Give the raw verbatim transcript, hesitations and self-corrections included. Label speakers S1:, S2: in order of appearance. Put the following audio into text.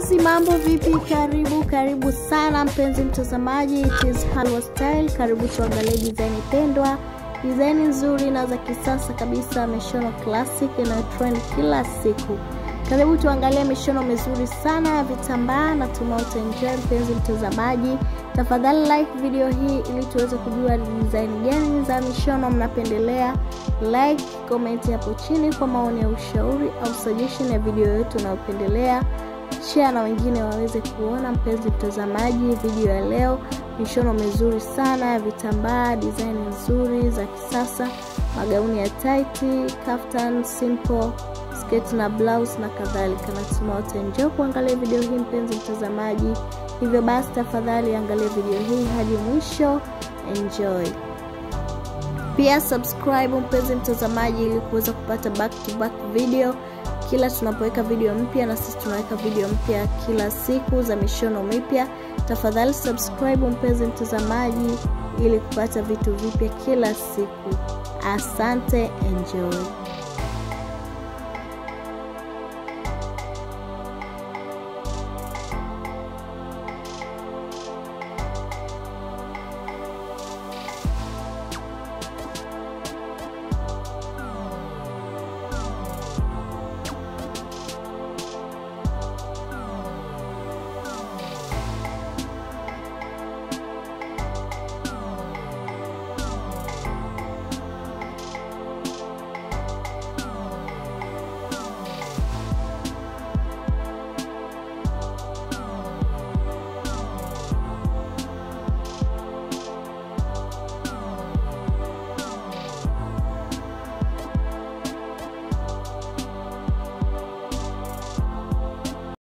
S1: Basi mambo vipi? Karibu karibu sana mpenzi mtazamaji, it is halua style. Karibu tuangalie design pendwa, design nzuri na za kisasa kabisa, mishono classic na trend kila siku. Karibu tuangalie mishono mizuri sana ya vitambaa na tunaoenjoy mpenzi mtazamaji. Tafadhali like video hii ili tuweze kujua design gani za mishono mnapendelea. Like, comment hapo chini kwa maoni ya ushauri au suggestion ya video yetu unayopendelea. Share na wengine waweze kuona mpenzi mtazamaji video ya leo. Mishono mizuri sana ya vitambaa, design nzuri za kisasa, magauni ya tight, kaftan, simple, skirt na blouse na kadhalika. Na tunaoenjoy kuangalia video hii mpenzi mtazamaji. Hivyo basi tafadhali angalia video hii hadi mwisho. Enjoy. Pia subscribe mpenzi mtazamaji ili kuweza kupata back to back video kila tunapoweka video mpya, na sisi tunaweka video mpya kila siku za mishono mipya. Tafadhali subscribe mpenzi mtazamaji ili kupata vitu vipya kila siku. Asante, enjoy.